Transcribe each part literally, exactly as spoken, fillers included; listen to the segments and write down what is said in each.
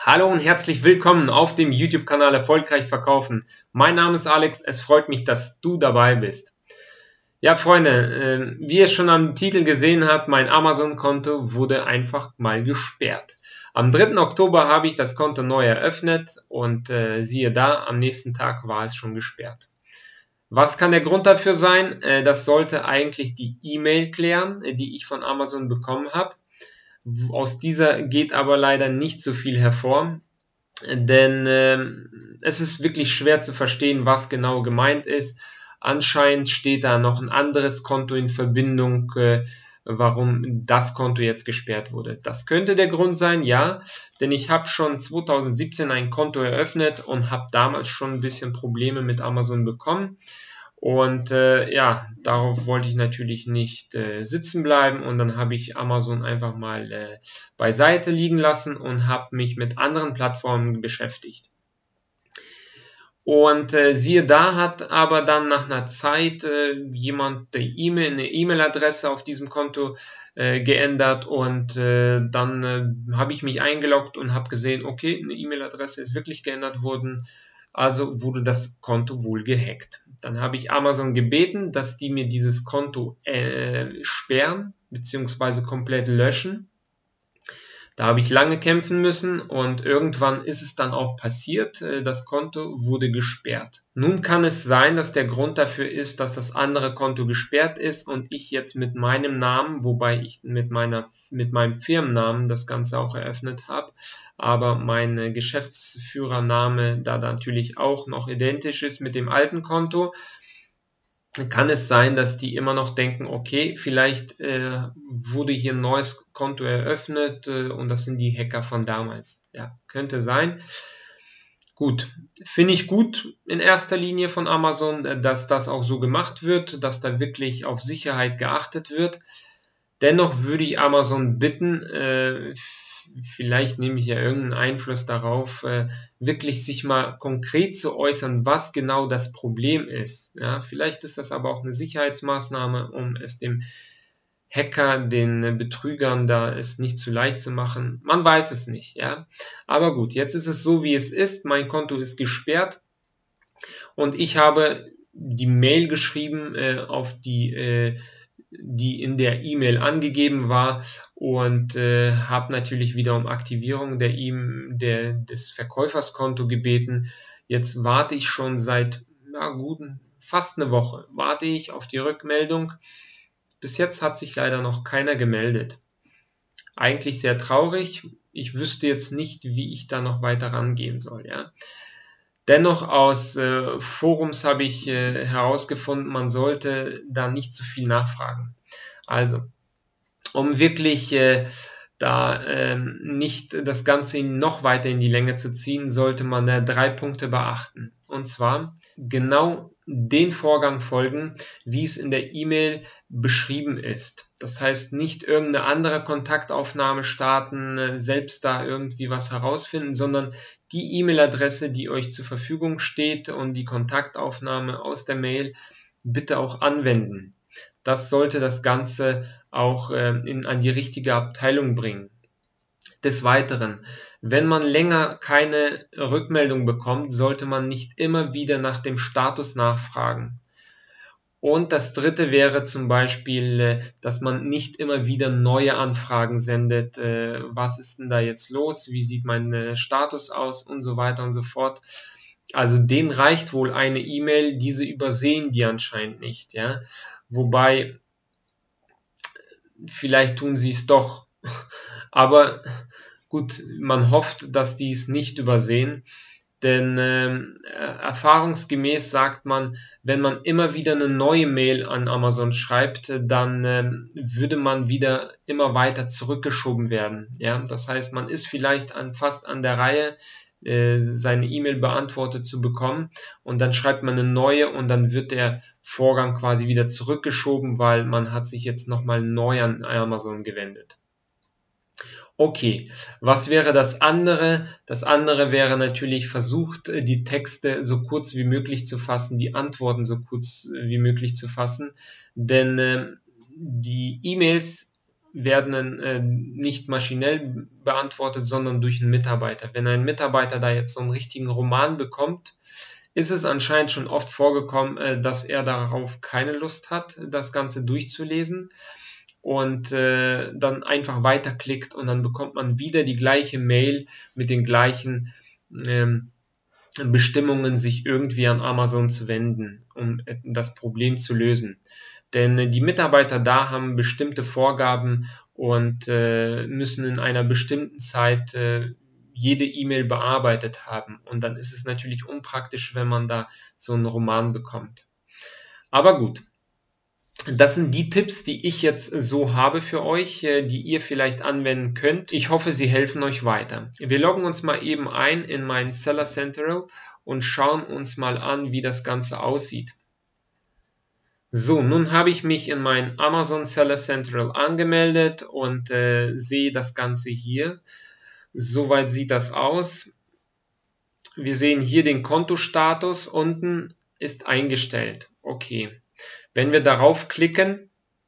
Hallo und herzlich willkommen auf dem YouTube-Kanal Erfolgreich Verkaufen. Mein Name ist Alex, es freut mich, dass du dabei bist. Ja, Freunde, wie ihr schon am Titel gesehen habt, mein Amazon-Konto wurde einfach mal gesperrt. Am dritten Oktober habe ich das Konto neu eröffnet und äh, siehe da, am nächsten Tag war es schon gesperrt. Was kann der Grund dafür sein? Äh, das sollte eigentlich die E-Mail klären, die ich von Amazon bekommen habe. Aus dieser geht aber leider nicht so viel hervor, denn äh, es ist wirklich schwer zu verstehen, was genau gemeint ist. Anscheinend steht da noch ein anderes Konto in Verbindung, äh, warum das Konto jetzt gesperrt wurde. Das könnte der Grund sein, ja, denn ich habe schon zweitausendsiebzehn ein Konto eröffnet und habe damals schon ein bisschen Probleme mit Amazon bekommen. Und äh, ja, darauf wollte ich natürlich nicht äh, sitzen bleiben und dann habe ich Amazon einfach mal äh, beiseite liegen lassen und habe mich mit anderen Plattformen beschäftigt. Und äh, siehe da, hat aber dann nach einer Zeit äh, jemand die E-Mail, eine E-Mail-Adresse auf diesem Konto äh, geändert und äh, dann äh, habe ich mich eingeloggt und habe gesehen, okay, eine E-Mail-Adresse ist wirklich geändert worden, also wurde das Konto wohl gehackt. Dann habe ich Amazon gebeten, dass die mir dieses Konto äh, sperren bzw. komplett löschen. Da habe ich lange kämpfen müssen und irgendwann ist es dann auch passiert, das Konto wurde gesperrt. Nun kann es sein, dass der Grund dafür ist, dass das andere Konto gesperrt ist und ich jetzt mit meinem Namen, wobei ich mit meiner mit meinem Firmennamen das Ganze auch eröffnet habe, aber mein Geschäftsführername da natürlich auch noch identisch ist mit dem alten Konto, kann es sein, dass die immer noch denken, okay, vielleicht äh, wurde hier ein neues Konto eröffnet äh, und das sind die Hacker von damals. Ja, könnte sein. Gut, finde ich gut in erster Linie von Amazon, dass das auch so gemacht wird, dass da wirklich auf Sicherheit geachtet wird. Dennoch würde ich Amazon bitten, äh, vielleicht nehme ich ja irgendeinen Einfluss darauf, äh, wirklich sich mal konkret zu äußern, was genau das Problem ist. Ja, vielleicht ist das aber auch eine Sicherheitsmaßnahme, um es dem Hacker, den Betrügern da es nicht zu leicht zu machen. Man weiß es nicht, ja. Aber gut, jetzt ist es so, wie es ist. Mein Konto ist gesperrt und ich habe die Mail geschrieben, äh, auf die äh, die in der E-Mail angegeben war und äh, habe natürlich wieder um Aktivierung der E-Mail der, des Verkäuferskonto gebeten. Jetzt warte ich schon seit na gut, fast eine Woche, warte ich auf die Rückmeldung. Bis jetzt hat sich leider noch keiner gemeldet. Eigentlich sehr traurig. Ich wüsste jetzt nicht, wie ich da noch weiter rangehen soll. Ja. Dennoch aus äh, Forums habe ich äh, herausgefunden, man sollte da nicht zu viel nachfragen. Also, um wirklich äh, da äh, nicht das Ganze noch weiter in die Länge zu ziehen, sollte man da drei Punkte beachten. Und zwar genau den Vorgang folgen, wie es in der E-Mail beschrieben ist. Das heißt, nicht irgendeine andere Kontaktaufnahme starten, selbst da irgendwie was herausfinden, sondern die E-Mail-Adresse, die euch zur Verfügung steht und die Kontaktaufnahme aus der Mail bitte auch anwenden. Das sollte das Ganze auch äh, in, an die richtige Abteilung bringen. Des Weiteren, wenn man länger keine Rückmeldung bekommt, sollte man nicht immer wieder nach dem Status nachfragen. Und das dritte wäre zum Beispiel, dass man nicht immer wieder neue Anfragen sendet. Was ist denn da jetzt los? Wie sieht mein Status aus? Und so weiter und so fort. Also denen reicht wohl eine E-Mail, diese übersehen die anscheinend nicht. Ja? Wobei, vielleicht tun sie es doch. Aber gut, man hofft, dass die es nicht übersehen, denn äh, erfahrungsgemäß sagt man, wenn man immer wieder eine neue Mail an Amazon schreibt, dann äh, würde man wieder immer weiter zurückgeschoben werden. Ja, das heißt, man ist vielleicht an, fast an der Reihe, äh, seine E-Mail beantwortet zu bekommen und dann schreibt man eine neue und dann wird der Vorgang quasi wieder zurückgeschoben, weil man hat sich jetzt nochmal neu an Amazon gewendet. Okay, was wäre das andere? Das andere wäre natürlich versucht, die Texte so kurz wie möglich zu fassen, die Antworten so kurz wie möglich zu fassen, denn äh, die E-Mails werden äh, nicht maschinell beantwortet, sondern durch einen Mitarbeiter. Wenn ein Mitarbeiter da jetzt so einen richtigen Roman bekommt, ist es anscheinend schon oft vorgekommen, äh, dass er darauf keine Lust hat, das Ganze durchzulesen und äh, dann einfach weiterklickt und dann bekommt man wieder die gleiche Mail mit den gleichen ähm, Bestimmungen, sich irgendwie an Amazon zu wenden, um das Problem zu lösen. Denn die Mitarbeiter da haben bestimmte Vorgaben und äh, müssen in einer bestimmten Zeit äh, jede E-Mail bearbeitet haben. Und dann ist es natürlich unpraktisch, wenn man da so einen Roman bekommt. Aber gut, das sind die Tipps, die ich jetzt so habe für euch, die ihr vielleicht anwenden könnt. Ich hoffe, sie helfen euch weiter. Wir loggen uns mal eben ein in mein Seller Central und schauen uns mal an, wie das Ganze aussieht. So, nun habe ich mich in mein Amazon Seller Central angemeldet und äh, sehe das Ganze hier. Soweit sieht das aus. Wir sehen hier den Kontostatus, unten ist eingestellt. Okay. Wenn wir darauf klicken,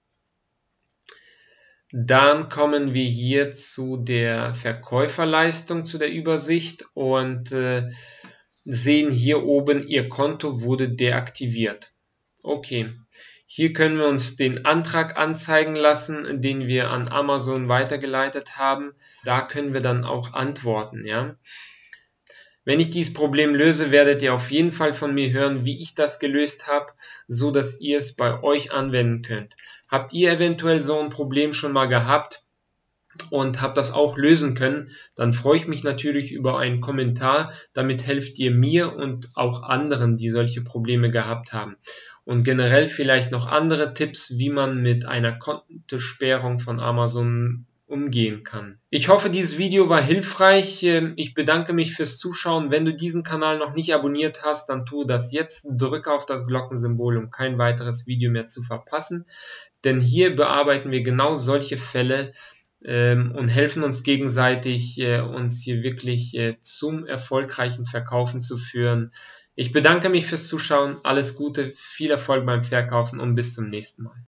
dann kommen wir hier zu der Verkäuferleistung, zu der Übersicht und äh, sehen hier oben, Ihr Konto wurde deaktiviert. Okay, hier können wir uns den Antrag anzeigen lassen, den wir an Amazon weitergeleitet haben. Da können wir dann auch antworten, ja. Wenn ich dieses Problem löse, werdet ihr auf jeden Fall von mir hören, wie ich das gelöst habe, so dass ihr es bei euch anwenden könnt. Habt ihr eventuell so ein Problem schon mal gehabt und habt das auch lösen können, dann freue ich mich natürlich über einen Kommentar. Damit helft ihr mir und auch anderen, die solche Probleme gehabt haben. Und generell vielleicht noch andere Tipps, wie man mit einer Kontosperrung von Amazon umgehen kann. Ich hoffe, dieses Video war hilfreich. Ich bedanke mich fürs Zuschauen. Wenn du diesen Kanal noch nicht abonniert hast, dann tu das jetzt. Drücke auf das Glockensymbol, um kein weiteres Video mehr zu verpassen. Denn hier bearbeiten wir genau solche Fälle ähm, und helfen uns gegenseitig, äh, uns hier wirklich äh, zum erfolgreichen Verkaufen zu führen. Ich bedanke mich fürs Zuschauen. Alles Gute, viel Erfolg beim Verkaufen und bis zum nächsten Mal.